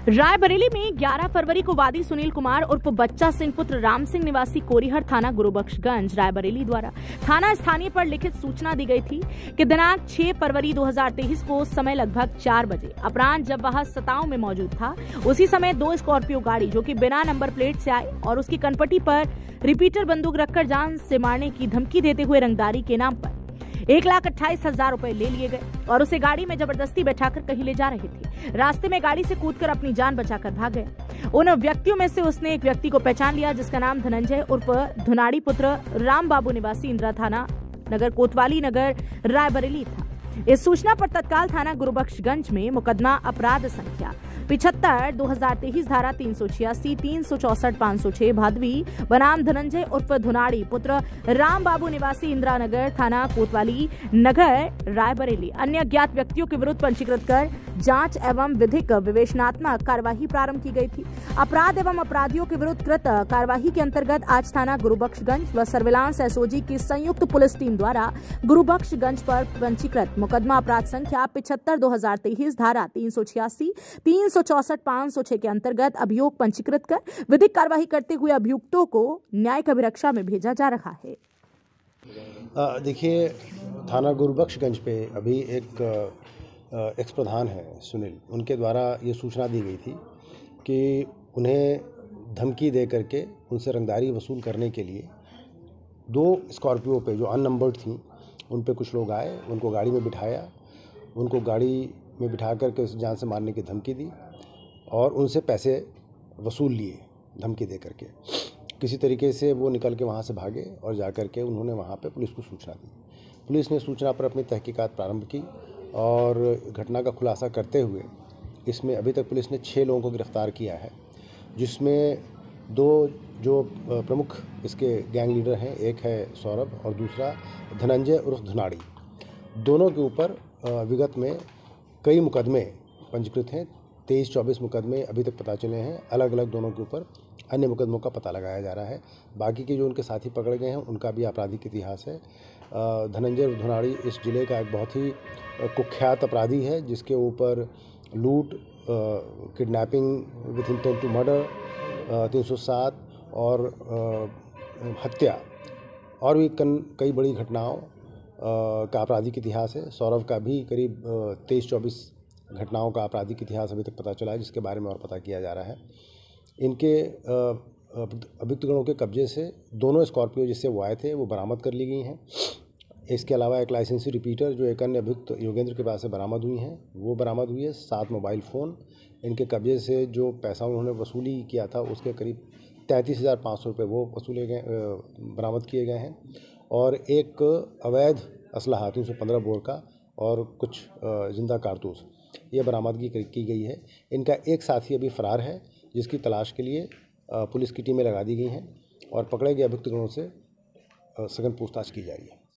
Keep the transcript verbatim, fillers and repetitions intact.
रायबरेली में ग्यारह फरवरी को वादी सुनील कुमार उर्फ बच्चा सिंह पुत्र राम सिंह निवासी कोरीहर थाना गुरुबख्शगंज रायबरेली द्वारा थाना स्थानीय पर लिखित सूचना दी गई थी कि दिनांक छह फरवरी दो हज़ार तेईस को समय लगभग चार बजे अपराह्न जब वह सताव में मौजूद था, उसी समय दो स्कॉर्पियो गाड़ी जो कि बिना नंबर प्लेट से आई और उसकी कनपटी पर रिपीटर बंदूक रखकर जान से मारने की धमकी देते हुए रंगदारी के नाम पर एक लाख अट्ठाईस हजार रुपए ले लिए गए और उसे गाड़ी में जबरदस्ती बैठाकर कहीं ले जा रहे थे। रास्ते में गाड़ी से कूदकर अपनी जान बचाकर भाग गया। उन व्यक्तियों में से उसने एक व्यक्ति को पहचान लिया जिसका नाम धनंजय उर्फ धुनाड़ी पुत्र राम बाबू निवासी इंदिरा थाना नगर कोतवाली नगर रायबरेली था। इस सूचना पर तत्काल थाना गुरुबख्शगंज में मुकदमा अपराध संख्या पिछहत्तर दो हजार तेईस धारा तीन सौ छियासी तीन सौ चौसठ पाँच सौ छह भादवी बनाम धनंजय उर्फ धुनाड़ी पुत्र राम बाबू निवासी इंदिरा नगर थाना कोतवाली नगर रायबरेली अन्य अज्ञात व्यक्तियों के विरुद्ध पंजीकृत कर जांच एवं विधिक विवेचनात्मक कार्यवाही प्रारंभ की गई थी। अपराध एवं अपराधियों के विरुद्ध कृत कार्यवाही के अंतर्गत आज थाना गुरुबख्शगंज व सर्विलांस एसओजी की संयुक्त पुलिस टीम द्वारा गुरुबख्शगंज पर पंजीकृत मुकदमा अपराध संख्या पिछहत्तर दो हजार तेईस धारा तीन सौ छियासी तीन सौ चौसठ पाँच सौ छह के अंतर्गत अभियोग पंजीकृत कर विधिक कार्यवाही करते हुए अभियुक्तों को न्यायिक अभिरक्षा में भेजा जा रहा है। देखिए, थाना गुरुबख्शगंज पे अभी एक एक्स प्रधान है सुनील, उनके द्वारा ये सूचना दी गई थी कि उन्हें धमकी दे करके उनसे रंगदारी वसूल करने के लिए दो स्कॉर्पियो पे जो अननंबर्ड थी उन पे कुछ लोग आए, उनको गाड़ी में बिठाया, उनको गाड़ी में बिठा करके उस जान से मारने की धमकी दी और उनसे पैसे वसूल लिए धमकी दे करके। किसी तरीके से वो निकल के वहाँ से भागे और जा कर के उन्होंने वहाँ पे पुलिस को सूचना दी। पुलिस ने सूचना पर अपनी तहकीकात प्रारंभ की और घटना का खुलासा करते हुए इसमें अभी तक पुलिस ने छः लोगों को गिरफ्तार किया है, जिसमें दो जो प्रमुख इसके गैंग लीडर हैं, एक है सौरभ और दूसरा धनंजय उर्फ धुनाड़ी। दोनों के ऊपर विगत में कई मुकदमे पंजीकृत हैं, तेईस चौबीस मुकदमे अभी तक पता चले हैं। अलग अलग दोनों के ऊपर अन्य मुकदमों का पता लगाया जा रहा है। बाकी के जो उनके साथी पकड़े गए हैं उनका भी आपराधिक इतिहास है। धनंजय धुनाड़ी इस जिले का एक बहुत ही कुख्यात अपराधी है जिसके ऊपर लूट, kidnapping with intent to murder, तीन सौ सात और हत्या और भी कई बड़ी घटनाओं का आपराधिक इतिहास है। सौरभ का भी करीब तेईस चौबीस घटनाओं का आपराधिक इतिहास अभी तक पता चला है, जिसके बारे में और पता किया जा रहा है। इनके अभियुक्त गणों के कब्जे से दोनों स्कॉर्पियो जिससे वो आए थे वो बरामद कर ली गई हैं। इसके अलावा एक लाइसेंसी रिपीटर जो एक अन्य अभियुक्त योगेंद्र के पास से बरामद हुई हैं वो बरामद हुई है। सात मोबाइल फ़ोन, इनके कब्जे से जो पैसा उन्होंने वसूली किया था उसके करीब तैंतीस हज़ार पाँच सौ रुपये वो वसूले गए बरामद किए गए हैं और एक अवैध असलहा तीन सौ पंद्रह बोर का और कुछ जिंदा कारतूस ये बरामदगी की गई है। इनका एक साथी अभी फरार है जिसकी तलाश के लिए पुलिस की टीमें लगा दी गई हैं और पकड़े गए अभियुक्त गणों से सघन पूछताछ की जा रही है।